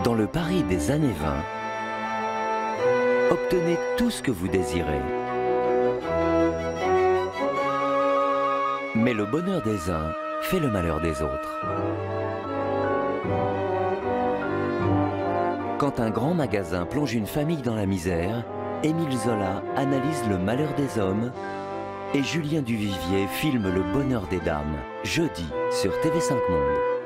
Dans le Paris des années 20, obtenez tout ce que vous désirez. Mais le bonheur des uns fait le malheur des autres. Quand un grand magasin plonge une famille dans la misère, Émile Zola analyse le malheur des hommes et Julien Duvivier filme le bonheur des dames, jeudi sur TV5 Monde.